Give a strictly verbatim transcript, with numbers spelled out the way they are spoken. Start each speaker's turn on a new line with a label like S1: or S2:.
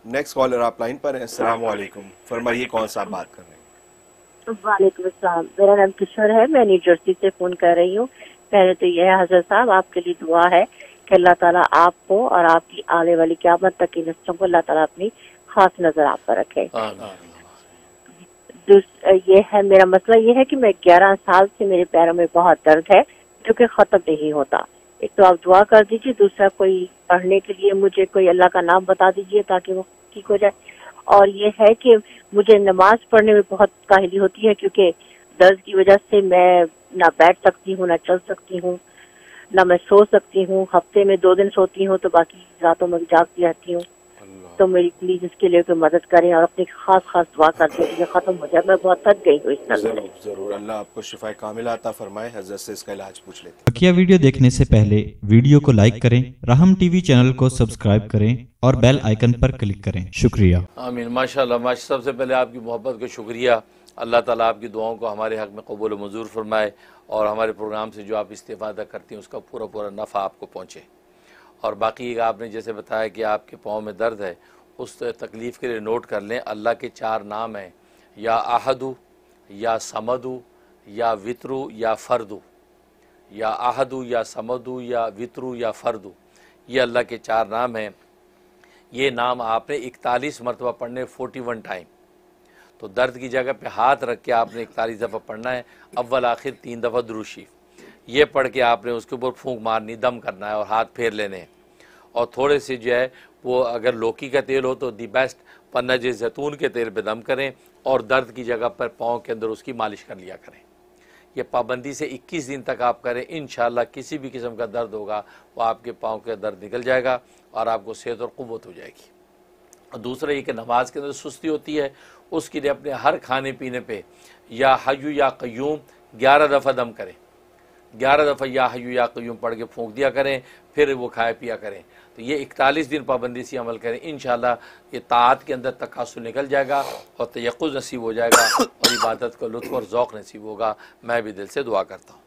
S1: Next collar आप line पर हैं। अस्सलाम वालेकुम, फरमाइए कौन सा आप बात कर रहे हैं?
S2: वालेकुम अस्सलाम, मेरा नाम किशोर है, मैं न्यू जर्सी से फोन कर रही हूँ। पहले तो यह है हजरत साहब, आपके लिए दुआ है कि अल्लाह ताला आपको और आपकी आने वाली क़यामत तक की नस्लों को अल्लाह ताला अपनी खास नजर आप पर रखे। ये है मेरा मसला, ये है कि मैं ग्यारह साल से मेरे पैरों में बहुत दर्द है जो कि खत्म नहीं होता। एक तो आप दुआ कर दीजिए, दूसरा कोई पढ़ने के लिए मुझे कोई अल्लाह का नाम बता दीजिए ताकि वो ठीक हो जाए। और ये है कि मुझे नमाज पढ़ने में बहुत काहली होती है क्योंकि दर्द की वजह से मैं ना बैठ सकती हूँ, ना चल सकती हूँ, ना मैं सो सकती हूँ। हफ्ते में दो दिन सोती हूँ तो बाकी रातों में जागती रहती हूँ। तो मेरी प्लीज इसके लिए कोई मदद करें और अपनी खास खास दुआ कर दें कि खत्म हो जाए। मैं बहुत थक गई हूँ इस तरह।
S1: जरूर जरूर, अल्लाह आपको शिफाए कामिल अता फरमाए। हजरत से इसका इलाज पूछ लेते हैं।
S3: बकिया वीडियो देखने से पहले वीडियो को लाइक करें, राहम टीवी चैनल को सब्सक्राइब करें और बेल आइकन पर क्लिक करें। शुक्रिया।
S4: आमीन, माशाअल्लाह। माशा सबसे पहले आपकी मोहब्बत का शुक्रिया। अल्लाह ताला आपकी दुआओं को हमारे हक़ में कबूल व मंजूर फरमाए और हमारे प्रोग्राम से जो आप इस्तिफ़ादा करती हैं उसका पूरा पूरा नफ़ा आपको पहुँचे। और बाकी आपने जैसे बताया कि आपके पाँव में दर्द है, उस तकलीफ़ के लिए नोट कर लें। अल्लाह के चार नाम हैं, या आहदु, या समदु, या वित्रु, या फ़र्दु। या आहदु, या समदु, या वित्रु, या फ़र्दु, ये अल्लाह के चार नाम हैं। ये नाम आपने इकतालीस मरतबा पढ़ने, फोर्टी वन टाइम। तो दर्द की जगह पे हाथ रख के आपने इकतालीस दफ़ा पढ़ना है। अव्वल आखिर तीन दफ़ा दुरूद शरीफ ये पढ़ के आपने उसके ऊपर फूंक मारनी, दम करना है और हाथ फेर लेने हैं। और थोड़े से जो है वो अगर लौकी का तेल हो तो दी बेस्ट पन्ना जे जैतून के तेल पे दम करें और दर्द की जगह पर पाँव के अंदर उसकी मालिश कर लिया करें। ये पाबंदी से इक्कीस दिन तक आप करें। इंशाअल्लाह किसी भी किस्म का दर्द होगा वो आपके पाँव के दर्द निकल जाएगा और आपको सेहत और क़ुव्वत हो जाएगी। और दूसरा ये कि नमाज के अंदर सुस्ती होती है, उसके लिए अपने हर खाने पीने पे या हय्यु या क़य्यूम ग्यारह दफ़ा दम करें। ग्यारह दफ़ा या हय्यु या क़य्यूम पढ़ के फूंक दिया करें, फिर वो खाया पिया करें। तो ये इकतालीस दिन पाबंदी से अमल करें। इंशाअल्लाह ये ताआत के अंदर तकासुर निकल जाएगा और तयक्कुज़ नसीब हो जाएगा और इबादत का लुत्फ़ और ज़ौक़ नसीब होगा। मैं भी दिल से दुआ करता हूँ।